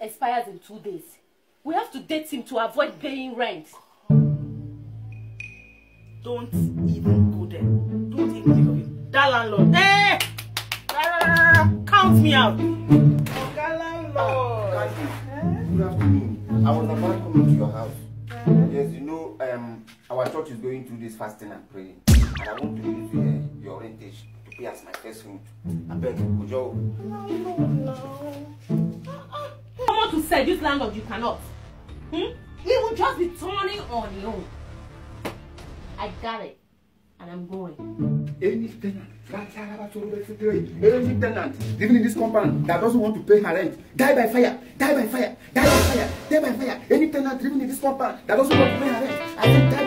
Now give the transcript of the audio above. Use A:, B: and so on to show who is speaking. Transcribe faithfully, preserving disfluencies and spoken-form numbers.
A: expires in two days. We have to date him to avoid paying rent.
B: Don't even go there. Don't even think of it. That landlord. Hey! Count me out.
C: That landlord.
D: Good afternoon. I was about coming to your house. Yes, you know, um, our church is going through this fasting and praying. And I want to use uh, your rentage to pay as my first rent. I beg you, could you?
C: No, no, no.
A: Come on to seduce landlord, you cannot. Hmm? He will just be turning on you. I got it. And I'm going.
D: Any tenant, any tenant living in this compound that doesn't want to pay her rent, die by fire, die by fire, die by fire, die by fire. Any tenant living in this compound that doesn't want to pay her rent, I think die